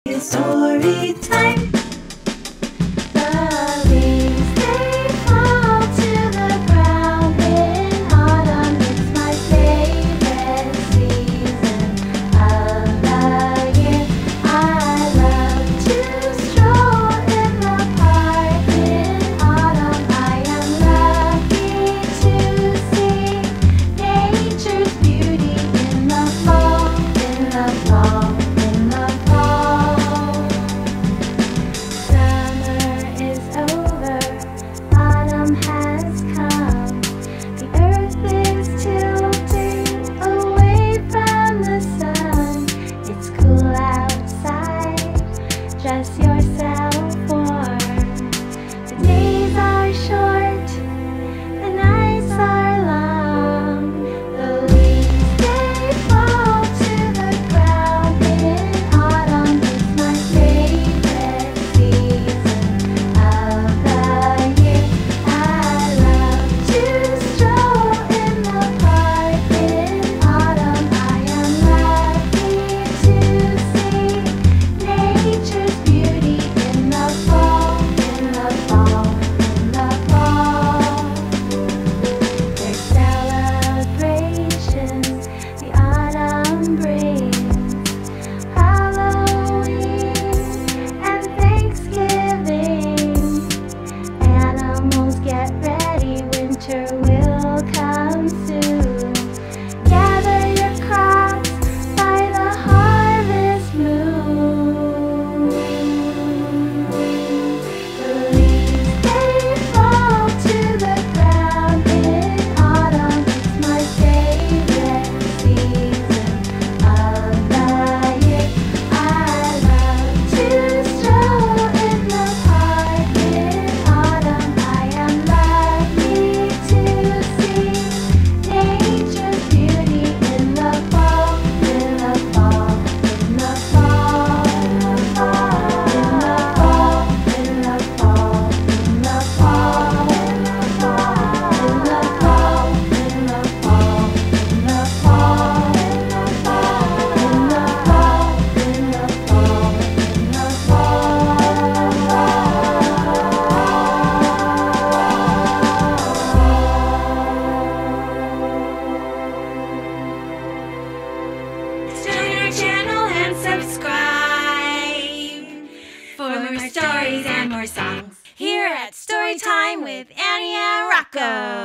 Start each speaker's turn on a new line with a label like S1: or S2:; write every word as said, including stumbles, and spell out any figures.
S1: It's story time. Dress yourself warm. The days are short, the nights are long. The leaves they fall to the ground in autumn. It's my favorite season of the year. I love to stroll in the park in autumn. I am lucky to see nature's beauty in the fall, in the fall, in the fall. There's celebrations the autumn brings, Halloween and Thanksgiving. Animals get ready, winter will come soon. Gather your crops by the harvest moon. The leaves they fall to the ground in autumn. It's my favorite season of the year. I love to stroll in the park in autumn. I am lucky to see nature's beauty in the fall, in the fall, in the fall, in the fall, in the fall, in the fall, in the fall, in the fall, in the fall, in the fall, in the fall, in the fall, in the fall, in the fall. Join our channel and subscribe for more stories and more songs here at Storytime with Annie and Rocco.